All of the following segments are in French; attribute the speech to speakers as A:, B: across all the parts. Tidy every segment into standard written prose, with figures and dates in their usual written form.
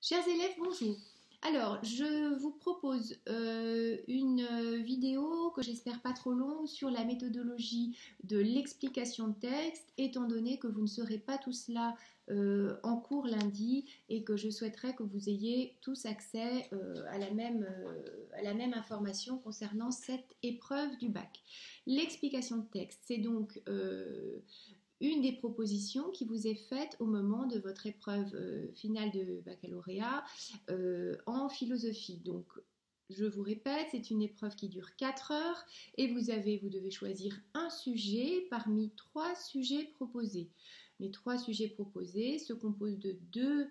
A: Chers élèves, bonjour. Alors, je vous propose une vidéo que j'espère pas trop longue sur la méthodologie de l'explication de texte, étant donné que vous ne serez pas tous là en cours lundi et que je souhaiterais que vous ayez tous accès à la même information concernant cette épreuve du bac. L'explication de texte, c'est donc une des propositions qui vous est faite au moment de votre épreuve finale de baccalauréat en philosophie. Donc, je vous répète, c'est une épreuve qui dure 4 heures et vous devez choisir un sujet parmi 3 sujets proposés. Les 3 sujets proposés se composent de 2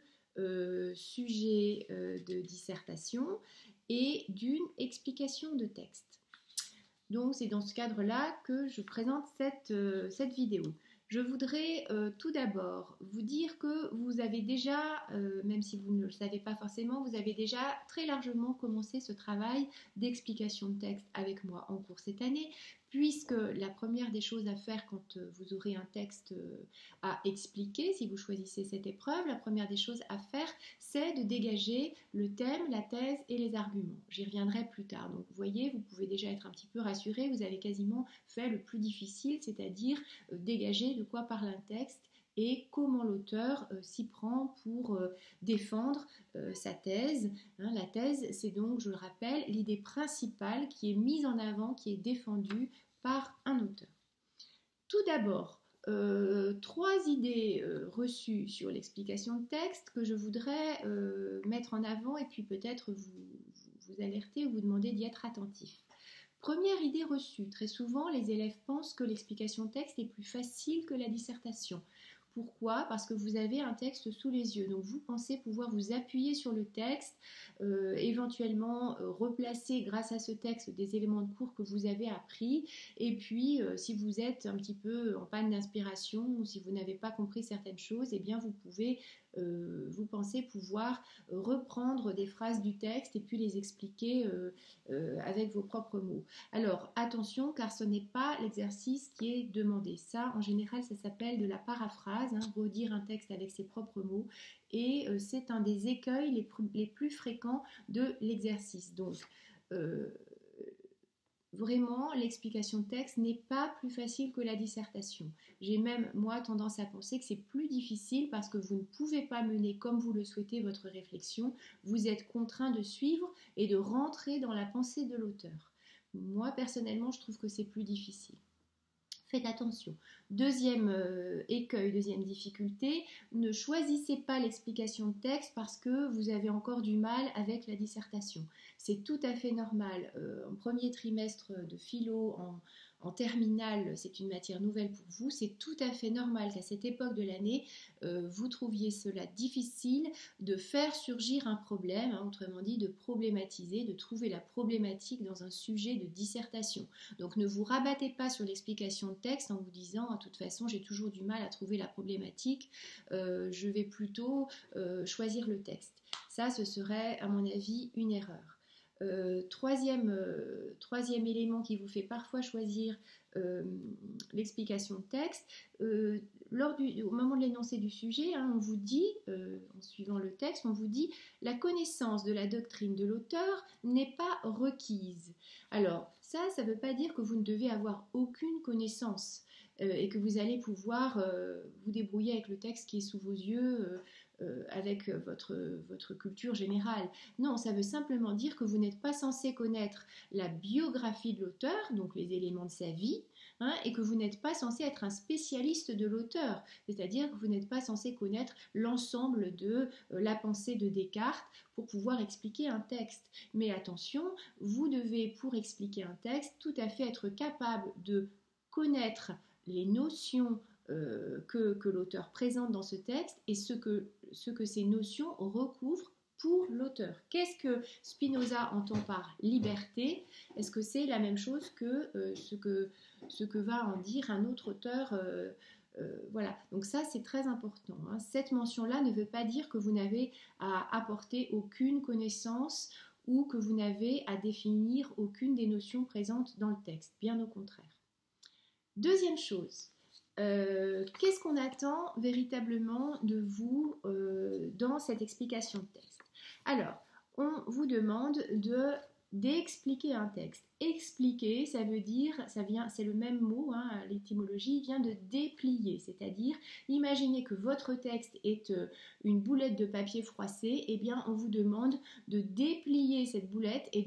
A: sujets de dissertation et d'une explication de texte. Donc, c'est dans ce cadre-là que je présente cette vidéo. Je voudrais tout d'abord vous dire que vous avez déjà, même si vous ne le savez pas forcément, vous avez déjà très largement commencé ce travail d'explication de texte avec moi en cours cette année, puisque la première des choses à faire quand vous aurez un texte à expliquer, si vous choisissez cette épreuve, la première des choses à faire, c'est de dégager le thème, la thèse et les arguments. J'y reviendrai plus tard. Donc vous voyez, vous pouvez déjà être un petit peu rassuré, vous avez quasiment fait le plus difficile, c'est-à-dire dégager de quoi parle un texte et comment l'auteur s'y prend pour défendre sa thèse. La thèse, c'est donc, je le rappelle, l'idée principale qui est mise en avant, qui est défendue par un auteur. Tout d'abord, 3 idées reçues sur l'explication de texte que je voudrais mettre en avant et puis peut-être vous alerter ou vous demander d'y être attentif. Première idée reçue, très souvent les élèves pensent que l'explication de texte est plus facile que la dissertation. Pourquoi ? Parce que vous avez un texte sous les yeux, donc vous pensez pouvoir vous appuyer sur le texte, éventuellement replacer grâce à ce texte des éléments de cours que vous avez appris, et puis si vous êtes un petit peu en panne d'inspiration ou si vous n'avez pas compris certaines choses, eh bien vous pensez pouvoir reprendre des phrases du texte et puis les expliquer avec vos propres mots. Alors attention, car ce n'est pas l'exercice qui est demandé. Ça, en général, ça s'appelle de la paraphrase, redire un texte avec ses propres mots, et c'est un des écueils les plus fréquents de l'exercice. Donc, vraiment, l'explication de texte n'est pas plus facile que la dissertation. J'ai même, moi, tendance à penser que c'est plus difficile parce que vous ne pouvez pas mener comme vous le souhaitez votre réflexion. Vous êtes contraint de suivre et de rentrer dans la pensée de l'auteur. Moi, personnellement, je trouve que c'est plus difficile. Faites attention. Deuxième écueil, deuxième difficulté, ne choisissez pas l'explication de texte parce que vous avez encore du mal avec la dissertation. C'est tout à fait normal. En premier trimestre de philo, en terminale, c'est une matière nouvelle pour vous. C'est tout à fait normal qu'à cette époque de l'année, vous trouviez cela difficile de faire surgir un problème, autrement dit de problématiser, de trouver la problématique dans un sujet de dissertation. Donc ne vous rabattez pas sur l'explication de texte en vous disant de toute façon j'ai toujours du mal à trouver la problématique, je vais plutôt choisir le texte. Ça, ce serait à mon avis une erreur. Troisième élément qui vous fait parfois choisir l'explication de texte, au moment de l'énoncé du sujet, on vous dit, en suivant le texte, on vous dit la connaissance de la doctrine de l'auteur n'est pas requise. Alors ça ne veut pas dire que vous ne devez avoir aucune connaissance et que vous allez pouvoir vous débrouiller avec le texte qui est sous vos yeux avec votre culture générale. Non, ça veut simplement dire que vous n'êtes pas censé connaître la biographie de l'auteur, donc les éléments de sa vie, et que vous n'êtes pas censé être un spécialiste de l'auteur, c'est-à-dire que vous n'êtes pas censé connaître l'ensemble de la pensée de Descartes pour pouvoir expliquer un texte. Mais attention, vous devez, pour expliquer un texte, tout à fait être capable de connaître les notions que l'auteur présente dans ce texte et ce que ces notions recouvrent pour l'auteur. Qu'est-ce que Spinoza entend par liberté ? Est-ce que c'est la même chose que ce que va en dire un autre auteur voilà, donc ça c'est très important. Cette mention-là ne veut pas dire que vous n'avez à apporter aucune connaissance ou que vous n'avez à définir aucune des notions présentes dans le texte, bien au contraire. Deuxième chose, qu'est-ce qu'on attend véritablement de vous dans cette explication de texte ? Alors, on vous demande d'expliquer un texte. Expliquer, ça veut dire, c'est le même mot, hein, l'étymologie vient de déplier, c'est-à-dire, imaginez que votre texte est une boulette de papier froissé, eh bien, on vous demande de déplier cette boulette et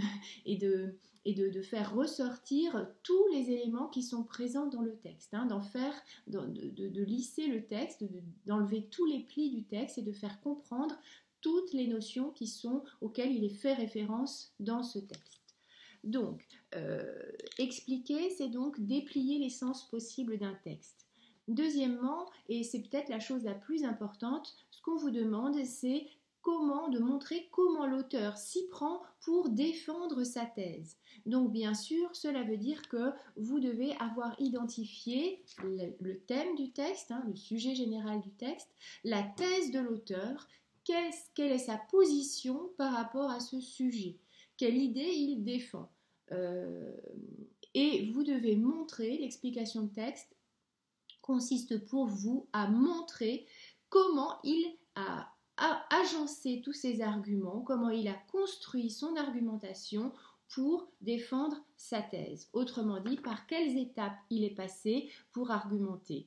A: de faire ressortir tous les éléments qui sont présents dans le texte, hein, de lisser le texte, d'enlever tous les plis du texte et de faire comprendre toutes les notions auxquelles il est fait référence dans ce texte. Donc, expliquer, c'est donc déplier l'essence possible d'un texte. Deuxièmement, et c'est peut-être la chose la plus importante, ce qu'on vous demande, c'est de montrer comment l'auteur s'y prend pour défendre sa thèse. Donc bien sûr, cela veut dire que vous devez avoir identifié le thème du texte, hein, le sujet général du texte, la thèse de l'auteur, quelle est sa position par rapport à ce sujet, quelle idée il défend. Et vous devez montrer, l'explication de texte consiste pour vous à montrer comment il a agencé tous ses arguments, comment il a construit son argumentation pour défendre sa thèse. Autrement dit, par quelles étapes il est passé pour argumenter.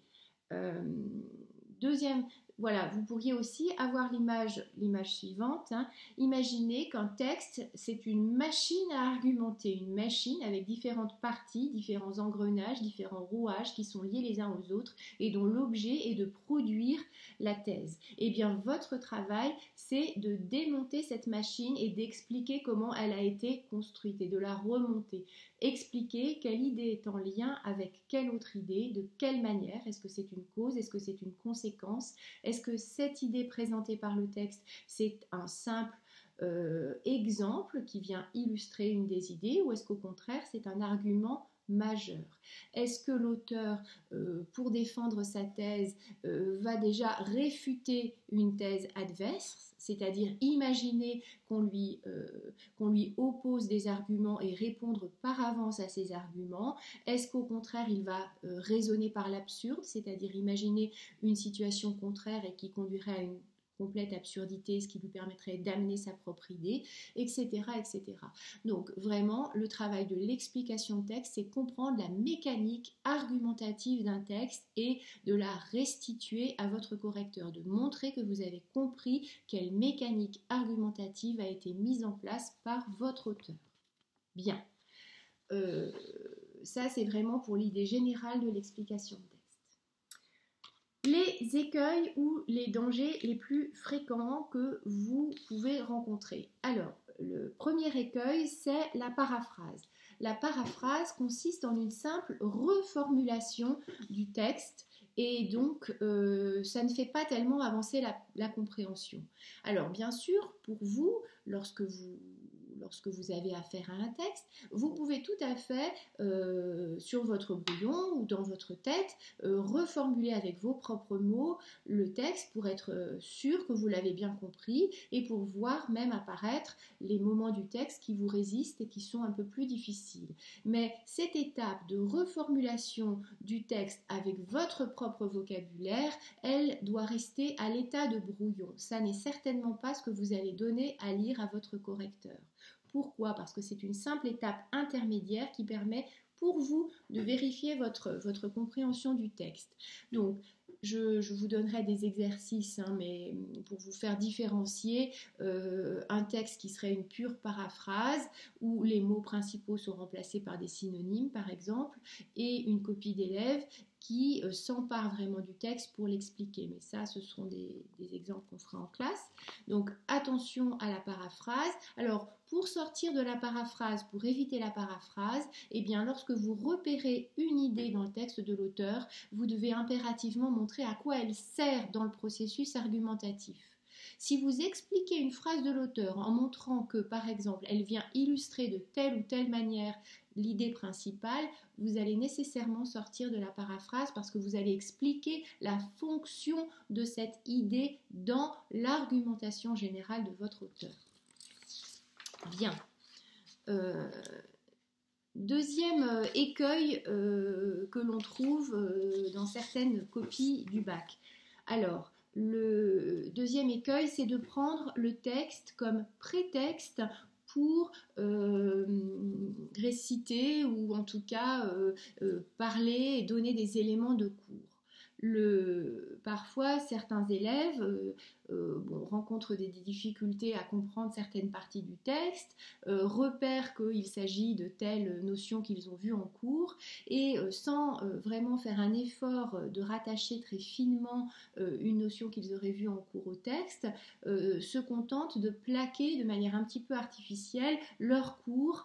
A: Voilà, vous pourriez aussi avoir l'image suivante. Hein. Imaginez qu'un texte, c'est une machine à argumenter, une machine avec différentes parties, différents engrenages, différents rouages qui sont liés les uns aux autres et dont l'objet est de produire la thèse. Eh bien, votre travail, c'est de démonter cette machine et d'expliquer comment elle a été construite et de la remonter. Expliquer quelle idée est en lien avec quelle autre idée, de quelle manière, est-ce que c'est une cause, est-ce que c'est une conséquence, est-ce que cette idée présentée par le texte, c'est un simple exemple qui vient illustrer une des idées ou est-ce qu'au contraire, c'est un argument majeur. Est-ce que l'auteur, pour défendre sa thèse, va déjà réfuter une thèse adverse, c'est-à-dire imaginer qu'on lui oppose des arguments et répondre par avance à ces arguments? Est-ce qu'au contraire, il va raisonner par l'absurde, c'est-à-dire imaginer une situation contraire et qui conduirait à une complète absurdité, ce qui lui permettrait d'amener sa propre idée, etc., etc. Donc vraiment, le travail de l'explication de texte, c'est comprendre la mécanique argumentative d'un texte et de la restituer à votre correcteur, de montrer que vous avez compris quelle mécanique argumentative a été mise en place par votre auteur. Bien. Ça, c'est vraiment pour l'idée générale de l'explication de texte. Les écueils ou les dangers les plus fréquents que vous pouvez rencontrer. Alors, le premier écueil, c'est la paraphrase. La paraphrase consiste en une simple reformulation du texte et donc ça ne fait pas tellement avancer la compréhension. Alors, bien sûr, pour vous, lorsque vous avez affaire à un texte, vous pouvez tout à fait, sur votre brouillon ou dans votre tête, reformuler avec vos propres mots le texte pour être sûr que vous l'avez bien compris et pour voir même apparaître les moments du texte qui vous résistent et qui sont un peu plus difficiles. Mais cette étape de reformulation du texte avec votre propre vocabulaire, elle doit rester à l'état de brouillon. Ça n'est certainement pas ce que vous allez donner à lire à votre correcteur. Pourquoi? Parce que c'est une simple étape intermédiaire qui permet pour vous de vérifier votre compréhension du texte. Donc, je vous donnerai des exercices, hein, mais pour vous faire différencier un texte qui serait une pure paraphrase, où les mots principaux sont remplacés par des synonymes, par exemple, et une copie d'élève qui s'empare vraiment du texte pour l'expliquer. Mais ça, ce seront des exemples qu'on fera en classe. Donc, attention à la paraphrase. Alors, pour sortir de la paraphrase, pour éviter la paraphrase, eh bien, lorsque vous repérez une idée dans le texte de l'auteur, vous devez impérativement montrer à quoi elle sert dans le processus argumentatif. Si vous expliquez une phrase de l'auteur en montrant que, par exemple, elle vient illustrer de telle ou telle manière l'idée principale, vous allez nécessairement sortir de la paraphrase parce que vous allez expliquer la fonction de cette idée dans l'argumentation générale de votre auteur. Bien. Deuxième écueil que l'on trouve dans certaines copies du bac. Alors, Le deuxième écueil, c'est de prendre le texte comme prétexte pour réciter ou en tout cas parler et donner des éléments de cours. Parfois, certains élèves rencontrent des difficultés à comprendre certaines parties du texte, repèrent qu'il s'agit de telles notions qu'ils ont vues en cours et sans vraiment faire un effort de rattacher très finement une notion qu'ils auraient vue en cours au texte, se contentent de plaquer de manière un petit peu artificielle leur cours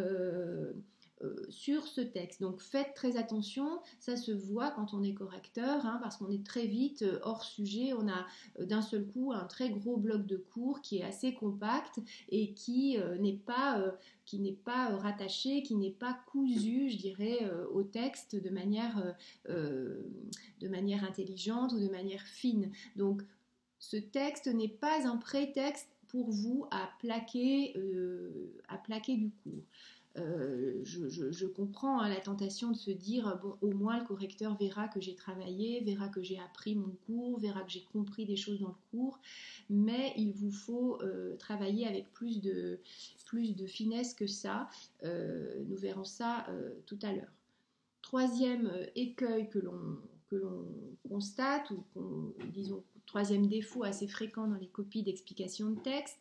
A: sur ce texte. Donc faites très attention, ça se voit quand on est correcteur, parce qu'on est très vite hors sujet, on a d'un seul coup un très gros bloc de cours qui est assez compact et qui n'est pas rattaché, qui n'est pas cousu, je dirais, au texte de manière intelligente ou de manière fine. Donc ce texte n'est pas un prétexte pour vous à plaquer du cours. Je comprends la tentation de se dire bon, au moins le correcteur verra que j'ai travaillé, verra que j'ai appris mon cours, verra que j'ai compris des choses dans le cours, mais il vous faut travailler avec plus de finesse que ça. Nous verrons ça tout à l'heure. Troisième écueil que l'on constate, ou disons troisième défaut assez fréquent dans les copies d'explication de texte,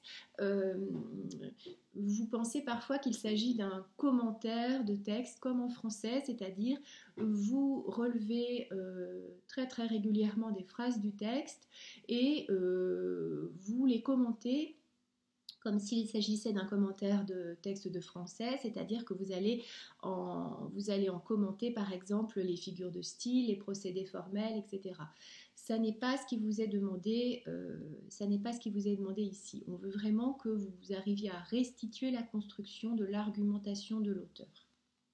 A: vous pensez parfois qu'il s'agit d'un commentaire de texte comme en français, c'est-à-dire vous relevez très très régulièrement des phrases du texte et vous les commentez comme s'il s'agissait d'un commentaire de texte de français, c'est-à-dire que vous allez en commenter par exemple les figures de style, les procédés formels, etc. Ça n'est pas ce qui vous est demandé, ici. On veut vraiment que vous arriviez à restituer la construction de l'argumentation de l'auteur.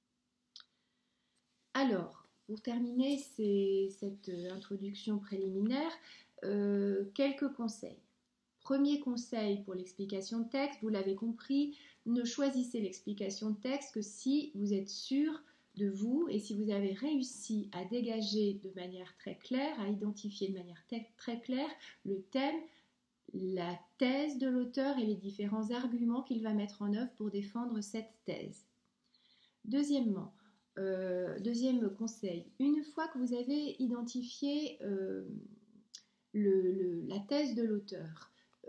A: Alors, pour terminer cette introduction préliminaire, quelques conseils. Premier conseil pour l'explication de texte, vous l'avez compris, ne choisissez l'explication de texte que si vous êtes sûr de vous et si vous avez réussi à dégager de manière très claire, à identifier de manière très claire le thème, la thèse de l'auteur et les différents arguments qu'il va mettre en œuvre pour défendre cette thèse. Deuxième conseil, une fois que vous avez identifié la thèse de l'auteur,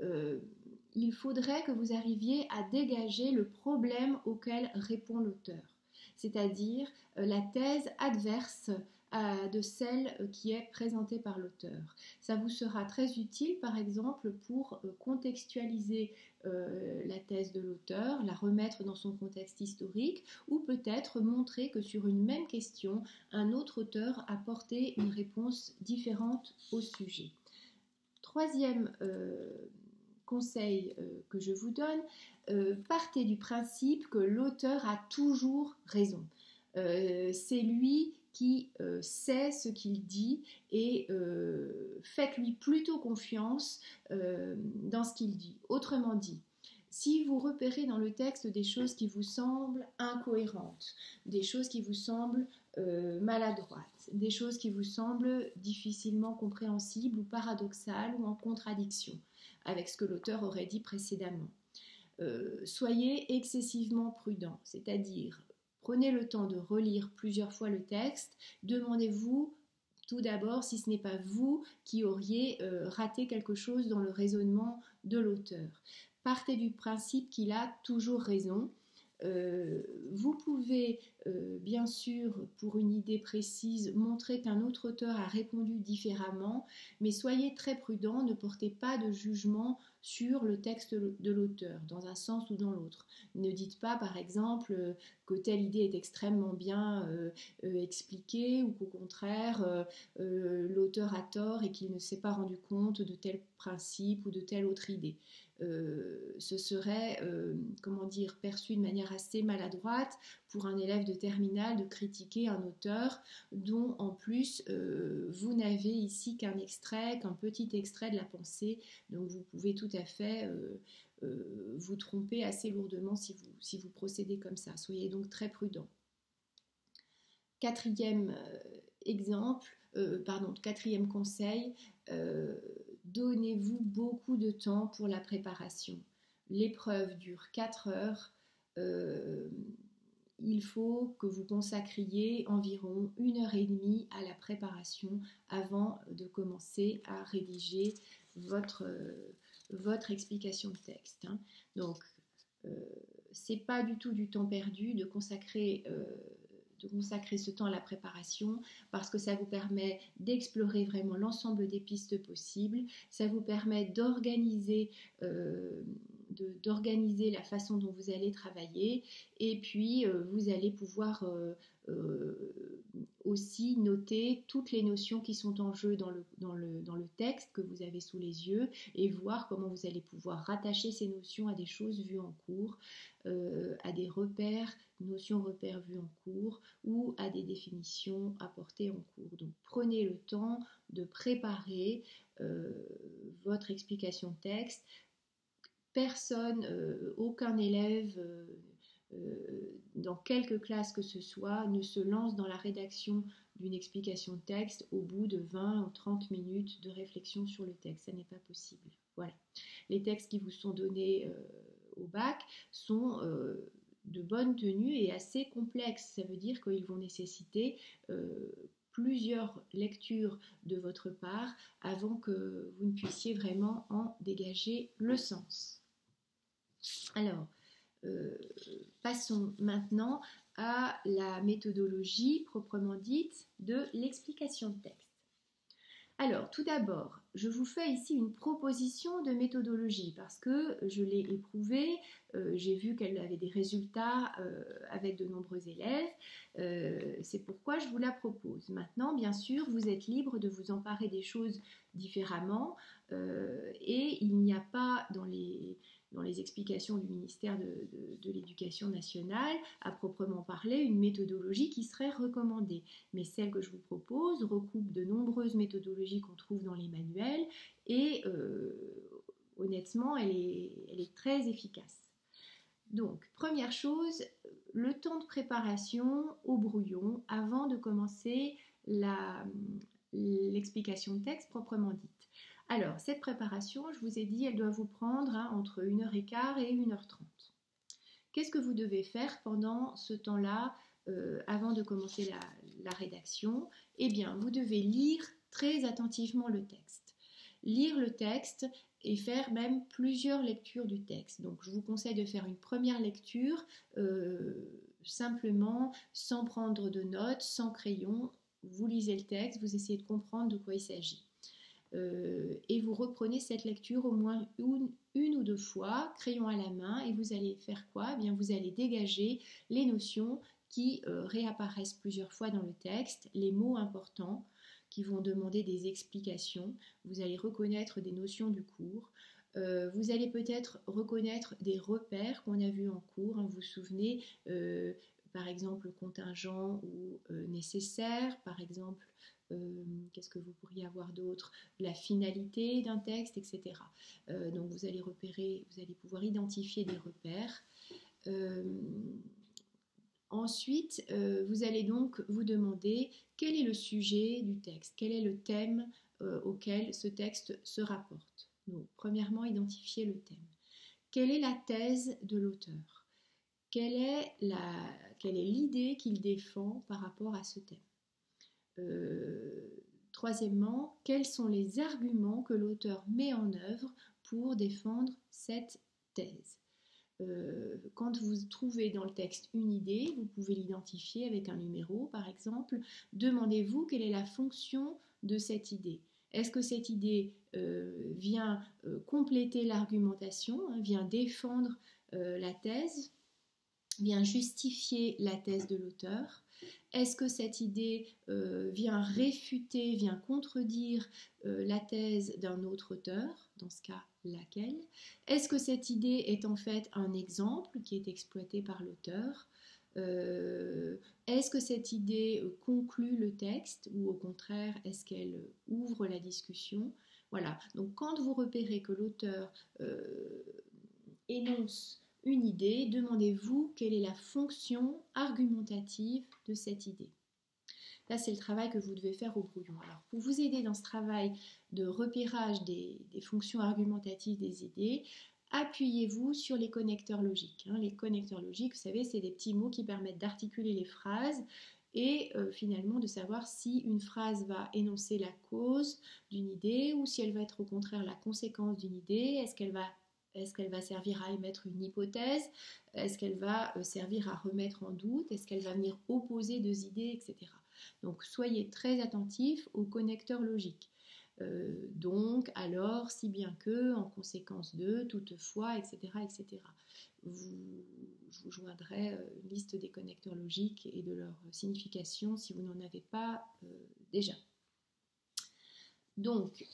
A: il faudrait que vous arriviez à dégager le problème auquel répond l'auteur, c'est-à-dire la thèse adverse de celle qui est présentée par l'auteur. Ça vous sera très utile, par exemple, pour contextualiser la thèse de l'auteur, la remettre dans son contexte historique, ou peut-être montrer que sur une même question, un autre auteur a apporté une réponse différente au sujet. Troisième conseil que je vous donne, partez du principe que l'auteur a toujours raison. C'est lui qui sait ce qu'il dit et faites-lui plutôt confiance dans ce qu'il dit. Autrement dit, si vous repérez dans le texte des choses qui vous semblent incohérentes, des choses qui vous semblent maladroites, des choses qui vous semblent difficilement compréhensibles ou paradoxales ou en contradiction avec ce que l'auteur aurait dit précédemment, soyez excessivement prudent, c'est-à-dire prenez le temps de relire plusieurs fois le texte, demandez-vous tout d'abord si ce n'est pas vous qui auriez raté quelque chose dans le raisonnement de l'auteur. Partez du principe qu'il a toujours raison. Vous pouvez bien sûr, pour une idée précise, montrer qu'un autre auteur a répondu différemment, mais soyez très prudent, ne portez pas de jugement sur le texte de l'auteur, dans un sens ou dans l'autre. Ne dites pas, par exemple, que telle idée est extrêmement bien expliquée, ou qu'au contraire, l'auteur a tort et qu'il ne s'est pas rendu compte de tel principe ou de telle autre idée. Ce serait, perçu de manière assez maladroite pour un élève de terminale de critiquer un auteur dont en plus vous n'avez ici qu'un petit extrait de la pensée, donc vous pouvez tout à fait vous tromper assez lourdement si vous procédez comme ça. Soyez donc très prudent. Quatrième conseil, donnez-vous beaucoup de temps pour la préparation. L'épreuve dure 4 heures. Il faut que vous consacriez environ 1 heure et demie à la préparation avant de commencer à rédiger votre explication de texte. Donc, c'est pas du tout du temps perdu de consacrer ce temps à la préparation, parce que ça vous permet d'explorer vraiment l'ensemble des pistes possibles, ça vous permet d'organiser la façon dont vous allez travailler, et puis vous allez pouvoir aussi noter toutes les notions qui sont en jeu dans le texte que vous avez sous les yeux, et voir comment vous allez pouvoir rattacher ces notions à des choses vues en cours, à des repères, notions repères vues en cours, ou à des définitions apportées en cours. Donc prenez le temps de préparer votre explication de texte. Personne, aucun élève dans quelque classe que ce soit ne se lance dans la rédaction d'une explication de texte au bout de 20 ou 30 minutes de réflexion sur le texte. Ça n'est pas possible. Voilà. Les textes qui vous sont donnés au bac sont de bonne tenue et assez complexes. Ça veut dire qu'ils vont nécessiter plusieurs lectures de votre part avant que vous ne puissiez vraiment en dégager le sens. Alors, passons maintenant à la méthodologie proprement dite de l'explication de texte. Alors, tout d'abord, je vous fais ici une proposition de méthodologie parce que je l'ai éprouvée, j'ai vu qu'elle avait des résultats avec de nombreux élèves, c'est pourquoi je vous la propose. Maintenant, bien sûr, vous êtes libre de vous emparer des choses différemment et il n'y a pas dans les explications du ministère de l'Éducation nationale, à proprement parler, une méthodologie qui serait recommandée. Mais celle que je vous propose recoupe de nombreuses méthodologies qu'on trouve dans les manuels et honnêtement, elle est très efficace. Donc, première chose, le temps de préparation au brouillon avant de commencer l'explication de texte proprement dite. Alors, cette préparation, je vous ai dit, elle doit vous prendre entre 1h15 et 1h30. Qu'est-ce que vous devez faire pendant ce temps-là avant de commencer la rédaction? Eh bien, vous devez lire très attentivement le texte. Lire le texte et faire même plusieurs lectures du texte. Donc, je vous conseille de faire une première lecture simplement, sans prendre de notes, sans crayon. Vous lisez le texte, vous essayez de comprendre de quoi il s'agit. Et vous reprenez cette lecture au moins une ou deux fois, crayon à la main, et vous allez faire quoi? Eh bien, vous allez dégager les notions qui réapparaissent plusieurs fois dans le texte, les mots importants qui vont demander des explications, vous allez reconnaître des notions du cours, vous allez peut-être reconnaître des repères qu'on a vus en cours, vous vous souvenez, par exemple contingent ou nécessaire, par exemple qu'est-ce que vous pourriez avoir d'autre, la finalité d'un texte, etc. Donc vous allez pouvoir identifier des repères. Ensuite, vous allez donc vous demander quel est le sujet du texte, quel est le thème auquel ce texte se rapporte. Donc, premièrement, identifier le thème. Quelle est la thèse de l'auteur? Quelle est l'idée qu'il défend par rapport à ce thème? Troisièmement, quels sont les arguments que l'auteur met en œuvre pour défendre cette thèse? Quand vous trouvez dans le texte une idée, vous pouvez l'identifier avec un numéro par exemple. Demandez-vous quelle est la fonction de cette idée. Est-ce que cette idée vient compléter l'argumentation, vient défendre la thèse, vient justifier la thèse de l'auteur? Est-ce que cette idée vient réfuter, vient contredire la thèse d'un autre auteur? Dans ce cas, laquelle? Est-ce que cette idée est en fait un exemple qui est exploité par l'auteur? Est-ce que cette idée conclut le texte ou au contraire, est-ce qu'elle ouvre la discussion? Voilà, donc quand vous repérez que l'auteur énonce une idée, demandez-vous quelle est la fonction argumentative de cette idée. Là, c'est le travail que vous devez faire au brouillon. Alors, pour vous aider dans ce travail de repérage des fonctions argumentatives des idées, appuyez-vous sur les connecteurs logiques. Les connecteurs logiques, vous savez, c'est des petits mots qui permettent d'articuler les phrases et finalement de savoir si une phrase va énoncer la cause d'une idée ou si elle va être au contraire la conséquence d'une idée. Est-ce qu'elle va servir à émettre une hypothèse? Est-ce qu'elle va servir à remettre en doute? Est-ce qu'elle va venir opposer deux idées, etc. Donc soyez très attentifs aux connecteurs logiques. Donc, alors, si bien que, en conséquence de, toutefois, etc. etc. Je vous joindrai une liste des connecteurs logiques et de leur signification si vous n'en avez pas déjà. Donc,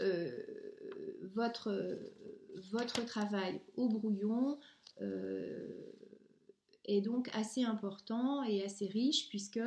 A: votre travail au brouillon est donc assez important et assez riche puisque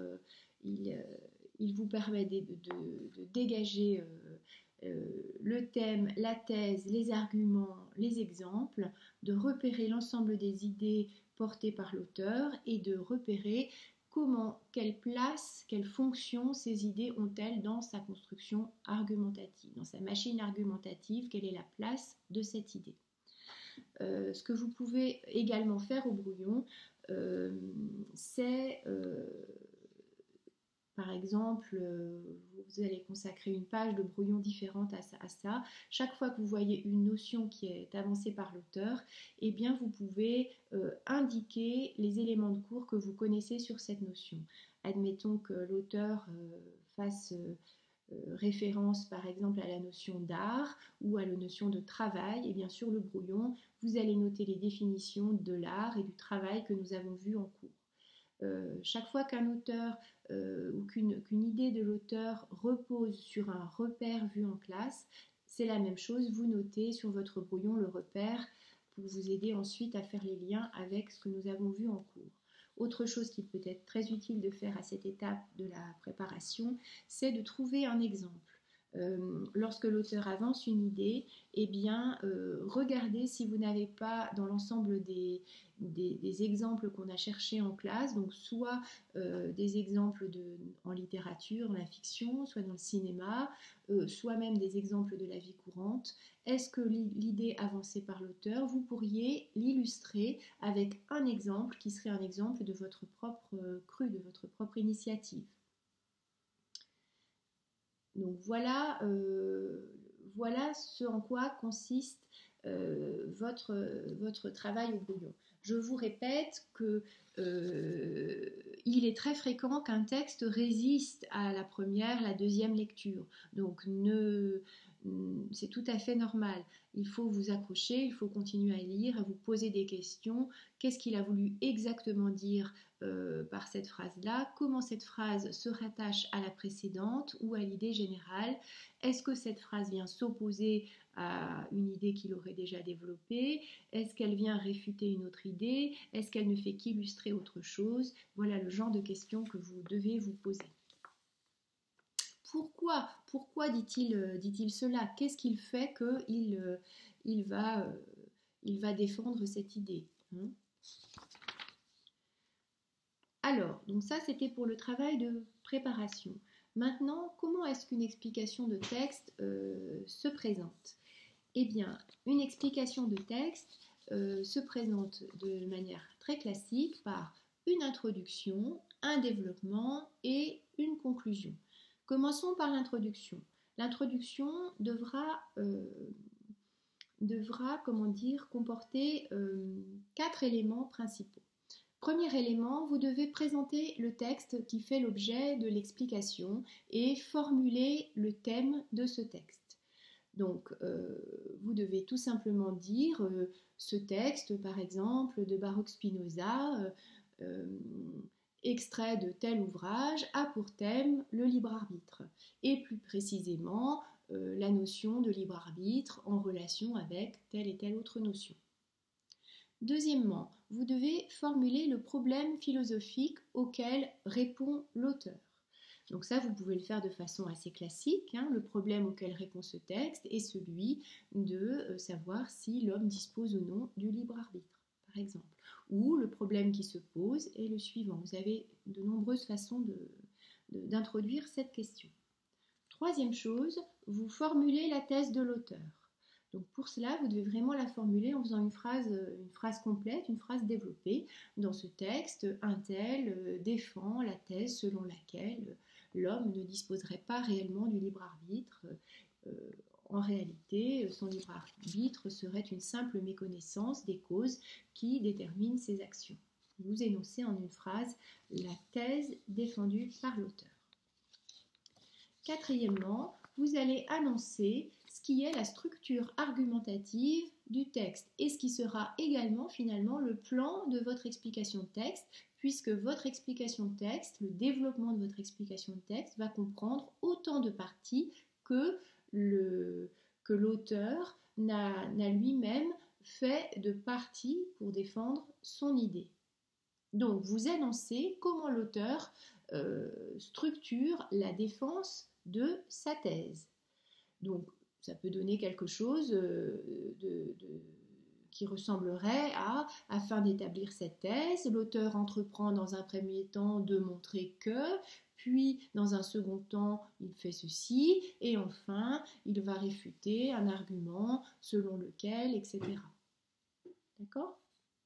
A: il vous permet de dégager le thème, la thèse, les arguments, les exemples, de repérer l'ensemble des idées portées par l'auteur et de repérer quelle place, quelle fonction ces idées ont-elles dans sa construction argumentative, dans sa machine argumentative, quelle est la place de cette idée. Ce que vous pouvez également faire au brouillon, c'est par exemple, vous allez consacrer une page de brouillon différente à ça. Chaque fois que vous voyez une notion qui est avancée par l'auteur, eh bien vous pouvez indiquer les éléments de cours que vous connaissez sur cette notion. Admettons que l'auteur fasse référence par exemple à la notion d'art ou à la notion de travail, et bien sur le brouillon, vous allez noter les définitions de l'art et du travail que nous avons vues en cours. Chaque fois qu'un auteur ou qu'une idée de l'auteur repose sur un repère vu en classe, c'est la même chose, vous notez sur votre brouillon le repère pour vous aider ensuite à faire les liens avec ce que nous avons vu en cours. Autre chose qui peut être très utile de faire à cette étape de la préparation, c'est de trouver un exemple. Lorsque l'auteur avance une idée, eh bien, regardez si vous n'avez pas dans l'ensemble des exemples qu'on a cherchés en classe, donc soit des exemples en littérature, dans la fiction, soit dans le cinéma, soit même des exemples de la vie courante. Est-ce que l'idée avancée par l'auteur, vous pourriez l'illustrer avec un exemple qui serait un exemple de votre propre cru, de votre propre initiative? Donc voilà, voilà ce en quoi consiste votre travail au brouillon. Je vous répète que il est très fréquent qu'un texte résiste à la première, la deuxième lecture. Donc c'est tout à fait normal. Il faut vous accrocher, il faut continuer à lire, à vous poser des questions. Qu'est-ce qu'il a voulu exactement dire par cette phrase-là? Comment cette phrase se rattache à la précédente ou à l'idée générale? Est-ce que cette phrase vient s'opposer à une idée qu'il aurait déjà développée? Est-ce qu'elle vient réfuter une autre idée? Est-ce qu'elle ne fait qu'illustrer autre chose? Voilà le genre de questions que vous devez vous poser. Pourquoi dit-il cela? Qu'est-ce qu'il fait qu'il va défendre cette idée, hein? Alors, donc ça c'était pour le travail de préparation. Maintenant, comment est-ce qu'une explication de texte se présente? Eh bien, une explication de texte se présente de manière très classique par une introduction, un développement et une conclusion. Commençons par l'introduction. L'introduction devra comporter 4 éléments principaux. Premier élément, vous devez présenter le texte qui fait l'objet de l'explication et formuler le thème de ce texte. Donc, vous devez tout simplement dire ce texte, par exemple, de Baruch Spinoza, extrait de tel ouvrage, a pour thème le libre arbitre. Et plus précisément, la notion de libre arbitre en relation avec telle et telle autre notion. Deuxièmement, vous devez formuler le problème philosophique auquel répond l'auteur. Donc ça, vous pouvez le faire de façon assez classique. Le problème auquel répond ce texte est celui de savoir si l'homme dispose ou non du libre arbitre, par exemple. Ou le problème qui se pose est le suivant. Vous avez de nombreuses façons d'introduire cette question. Troisième chose, vous formulez la thèse de l'auteur. Donc pour cela, vous devez vraiment la formuler en faisant une phrase complète, une phrase développée. Dans ce texte, un tel défend la thèse selon laquelle l'homme ne disposerait pas réellement du libre arbitre. En réalité, son libre arbitre serait une simple méconnaissance des causes qui déterminent ses actions. Vous énoncez en une phrase la thèse défendue par l'auteur. Quatrièmement, vous allez annoncer ce qui est la structure argumentative du texte et ce qui sera également finalement le plan de votre explication de texte, puisque votre explication de texte, le développement de votre explication de texte va comprendre autant de parties que l'auteur n'a lui-même fait de parties pour défendre son idée. Donc vous annoncez comment l'auteur structure la défense de sa thèse. Donc ça peut donner quelque chose qui ressemblerait à, afin d'établir cette thèse, l'auteur entreprend dans un premier temps de montrer que, puis dans un second temps il fait ceci, et enfin il va réfuter un argument selon lequel, etc. D'accord ?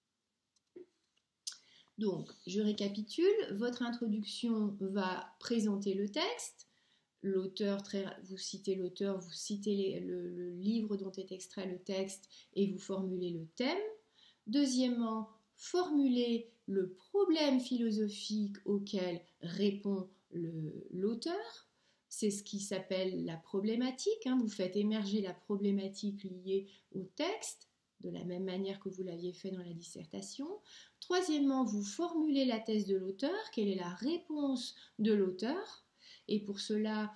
A: Donc, je récapitule, votre introduction va présenter le texte, vous citez l'auteur, vous citez le livre dont est extrait le texte et vous formulez le thème. Deuxièmement, formulez le problème philosophique auquel répond l'auteur. C'est ce qui s'appelle la problématique. Vous faites émerger la problématique liée au texte, de la même manière que vous l'aviez fait dans la dissertation. Troisièmement, vous formulez la thèse de l'auteur, quelle est la réponse de l'auteur, et pour cela,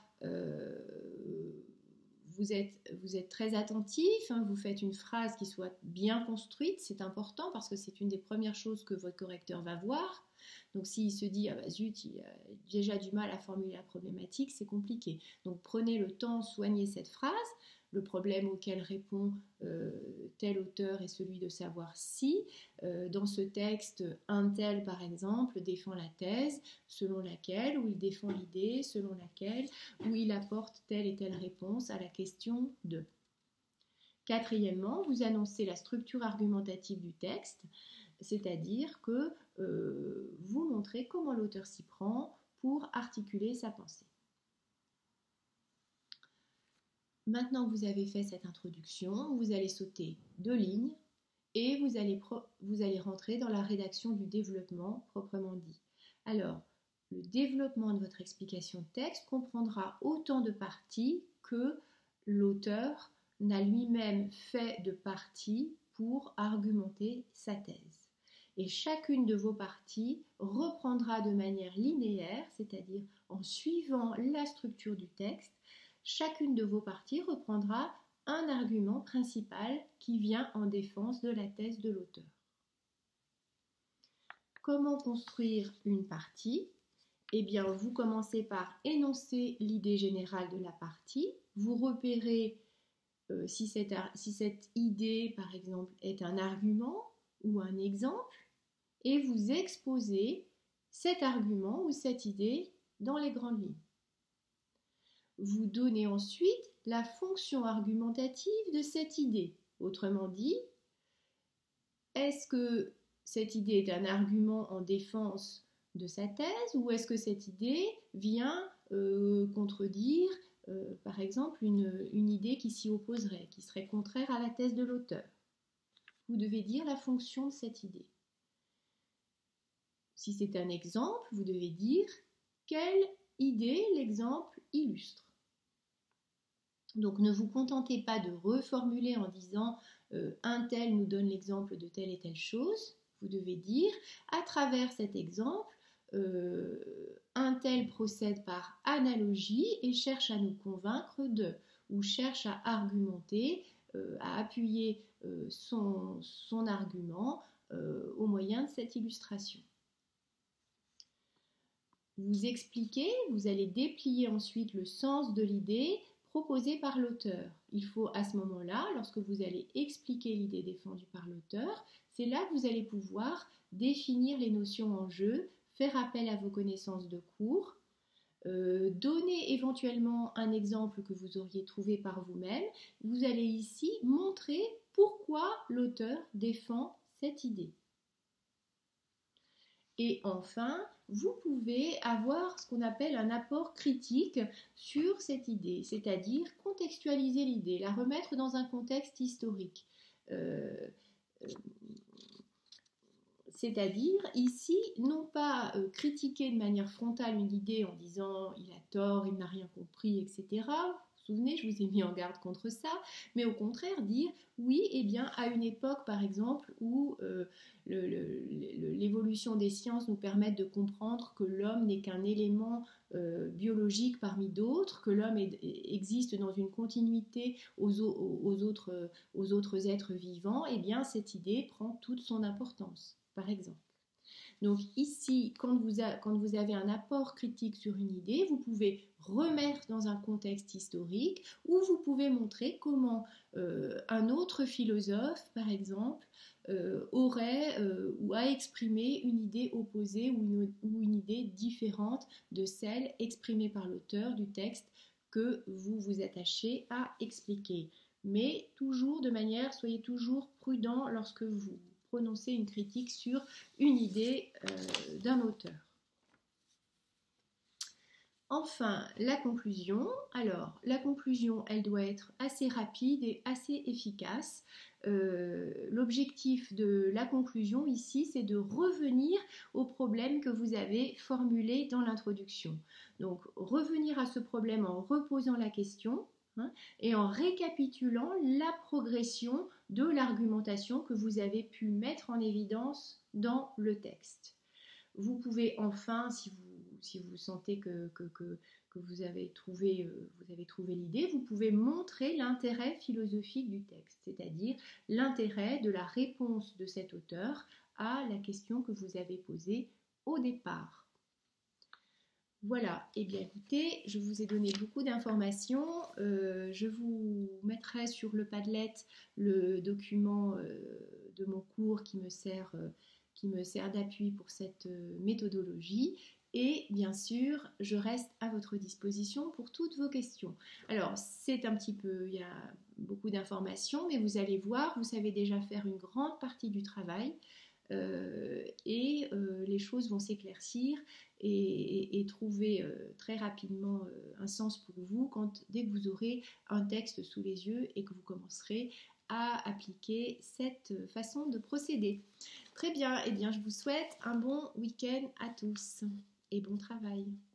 A: vous êtes très attentif, vous faites une phrase qui soit bien construite, c'est important parce que c'est une des premières choses que votre correcteur va voir. Donc s'il se dit, ah bah zut, il a déjà du mal à formuler la problématique, c'est compliqué. Donc prenez le temps, soignez cette phrase. Le problème auquel répond tel auteur est celui de savoir si, dans ce texte, un tel, par exemple, défend la thèse selon laquelle, ou il défend l'idée selon laquelle, ou il apporte telle et telle réponse à la question de. Quatrièmement, vous annoncez la structure argumentative du texte, c'est-à-dire que vous montrez comment l'auteur s'y prend pour articuler sa pensée. Maintenant que vous avez fait cette introduction, vous allez sauter 2 lignes et vous allez rentrer dans la rédaction du développement proprement dit. Alors, le développement de votre explication de texte comprendra autant de parties que l'auteur n'a lui-même fait de parties pour argumenter sa thèse. Et chacune de vos parties reprendra de manière linéaire, c'est-à-dire en suivant la structure du texte, chacune de vos parties reprendra un argument principal qui vient en défense de la thèse de l'auteur. Comment construire une partie ? Eh bien, vous commencez par énoncer l'idée générale de la partie, vous repérez si cette idée, par exemple, est un argument ou un exemple, et vous exposez cet argument ou cette idée dans les grandes lignes. Vous donnez ensuite la fonction argumentative de cette idée. Autrement dit, est-ce que cette idée est un argument en défense de sa thèse ou est-ce que cette idée vient contredire, par exemple, une idée qui s'y opposerait, qui serait contraire à la thèse de l'auteur? Vous devez dire la fonction de cette idée. Si c'est un exemple, vous devez dire quelle idée l'exemple illustre. Donc ne vous contentez pas de reformuler en disant un tel nous donne l'exemple de telle et telle chose. Vous devez dire à travers cet exemple, un tel procède par analogie et cherche à nous convaincre de, ou cherche à argumenter, à appuyer son argument au moyen de cette illustration. Vous expliquez, vous allez déplier ensuite le sens de l'idée proposée par l'auteur. Il faut à ce moment-là, lorsque vous allez expliquer l'idée défendue par l'auteur, c'est là que vous allez pouvoir définir les notions en jeu, faire appel à vos connaissances de cours, donner éventuellement un exemple que vous auriez trouvé par vous-même. Vous allez ici montrer pourquoi l'auteur défend cette idée. Et enfin, vous pouvez avoir ce qu'on appelle un apport critique sur cette idée, c'est-à-dire contextualiser l'idée, la remettre dans un contexte historique. C'est-à-dire, ici, non pas critiquer de manière frontale une idée en disant « il a tort, il n'a rien compris, etc. » Vous vous souvenez, je vous ai mis en garde contre ça, mais au contraire dire « oui, eh bien, à une époque, par exemple, où l'évolution des sciences nous permet de comprendre que l'homme n'est qu'un élément biologique parmi d'autres, que l'homme existe dans une continuité aux autres êtres vivants, eh bien, cette idée prend toute son importance. » Par exemple. Donc ici, quand vous avez un apport critique sur une idée, vous pouvez remettre dans un contexte historique ou vous pouvez montrer comment un autre philosophe, par exemple, aurait ou a exprimé une idée opposée ou une idée différente de celle exprimée par l'auteur du texte que vous vous attachez à expliquer. Mais toujours de manière, soyez toujours prudent lorsque vous prononcer une critique sur une idée d'un auteur. Enfin, la conclusion. Alors, la conclusion, elle doit être assez rapide et assez efficace. L'objectif de la conclusion ici, c'est de revenir au problème que vous avez formulé dans l'introduction. Donc, revenir à ce problème en reposant la question, et en récapitulant la progression de l'argumentation que vous avez pu mettre en évidence dans le texte. Vous pouvez enfin, si vous sentez que vous avez trouvé l'idée, vous pouvez montrer l'intérêt philosophique du texte, c'est-à-dire l'intérêt de la réponse de cet auteur à la question que vous avez posée au départ. Voilà, et bien écoutez, je vous ai donné beaucoup d'informations. Je vous mettrai sur le Padlet le document de mon cours qui me sert d'appui pour cette méthodologie. Et bien sûr, je reste à votre disposition pour toutes vos questions. Alors, c'est un petit peu, il y a beaucoup d'informations, mais vous allez voir, vous savez déjà faire une grande partie du travail. Les choses vont s'éclaircir et trouver très rapidement un sens pour vous dès que vous aurez un texte sous les yeux et que vous commencerez à appliquer cette façon de procéder. Très bien, eh bien je vous souhaite un bon week-end à tous et bon travail.